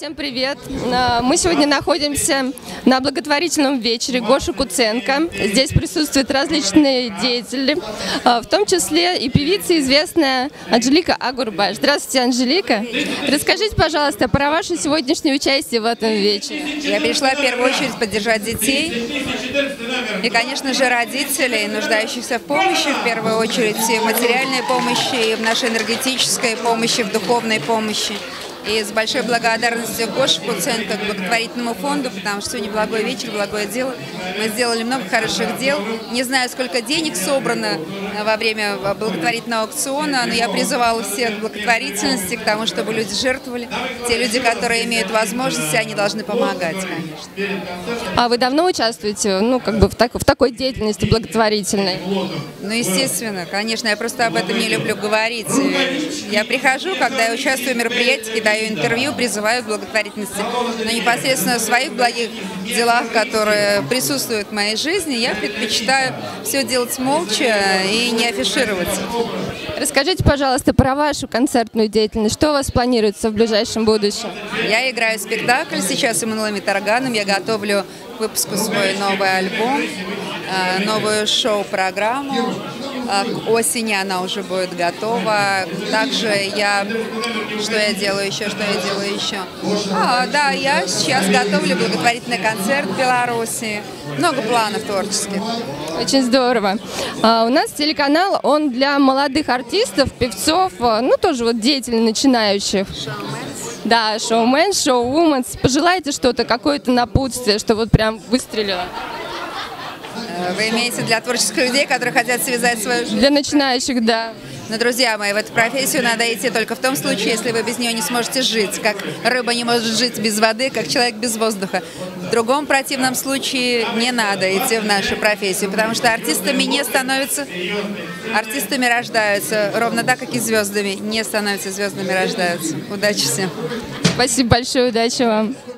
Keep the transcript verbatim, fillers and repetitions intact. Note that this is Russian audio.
Всем привет! Мы сегодня находимся на благотворительном вечере Гоши Куценко. Здесь присутствуют различные деятели, в том числе и певица известная Анжелика Агурбаш. Здравствуйте, Анжелика! Расскажите, пожалуйста, про ваше сегодняшнее участие в этом вечере. Я пришла в первую очередь поддержать детей и, конечно же, родителей, нуждающихся в помощи, в первую очередь и в материальной помощи, и в нашей энергетической помощи, в духовной помощи. И с большой благодарностью Гоши Куценко к благотворительному фонду, потому что сегодня благой вечер, благое дело. Мы сделали много хороших дел. Не знаю, сколько денег собрано во время благотворительного аукциона, но я призывала всех к благотворительности, к тому, чтобы люди жертвовали. Те люди, которые имеют возможности, они должны помогать, конечно. А вы давно участвуете, ну, как бы в, так, в такой деятельности благотворительной? Ну, естественно, конечно, я просто об этом не люблю говорить. Я прихожу, когда я участвую в мероприятиях, даю интервью, призываю к благотворительности. Но непосредственно в своих благих делах, которые присутствуют в моей жизни, я предпочитаю все делать молча и не афишироваться. Расскажите, пожалуйста, про вашу концертную деятельность. Что у вас планируется в ближайшем будущем? Я играю спектакль сейчас с Эммануэлем Тарганом. Я готовлю к выпуску свой новый альбом, новую шоу-программу. К осени она уже будет готова. Также я... Что я делаю еще? Что я делаю еще? А, да, я сейчас готовлю благотворительный концерт в Беларуси. Много планов творческих. Очень здорово. А, у нас телеканал, он для молодых артистов, певцов, ну тоже вот деятелей начинающих. Шоуменс? Да, шоумен, шоу-вуменс. Пожелайте что-то, какое-то напутствие, что вот прям выстрелило. Вы имеете для творческих людей, которые хотят связать свою жизнь? Для начинающих, да. Но, друзья мои, в эту профессию надо идти только в том случае, если вы без нее не сможете жить. Как рыба не может жить без воды, как человек без воздуха. В другом противном случае не надо идти в нашу профессию, потому что артистами не становятся, артистами рождаются. Ровно так, как и звездами не становятся, звездами рождаются. Удачи всем! Спасибо большое, удачи вам!